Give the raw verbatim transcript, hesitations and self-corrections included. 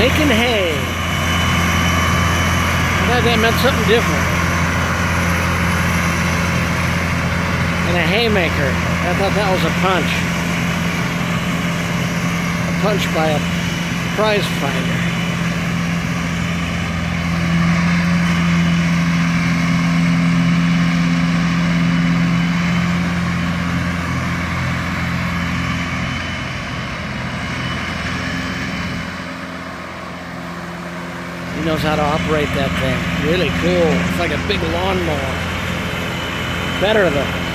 Making hay. I thought that meant something different. And a haymaker. I thought that was a punch. A punch by a prize fighter. He knows how to operate that thing. Really cool. It's like a big lawnmower. Better though.